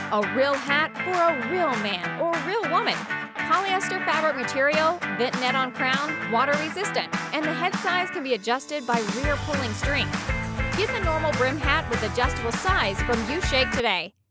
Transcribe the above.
A real hat for a real man or real woman. Polyester fabric material, vent net on crown, water resistant, and the head size can be adjusted by rear pulling string. Get the normal brim hat with adjustable size from U-Shake today.